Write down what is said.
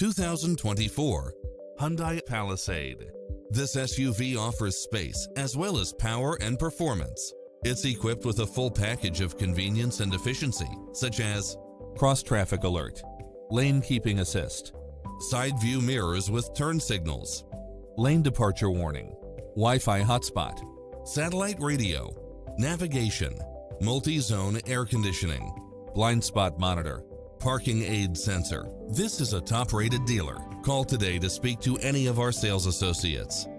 2024 Hyundai Palisade. This SUV offers space as well as power and performance. It's equipped with a full package of convenience and efficiency, such as cross-traffic alert, lane keeping assist, side view mirrors with turn signals, lane departure warning, Wi-Fi hotspot, satellite radio, navigation, multi-zone air conditioning, blind spot monitor, parking aid sensor. This is a top-rated dealer. Call today to speak to any of our sales associates.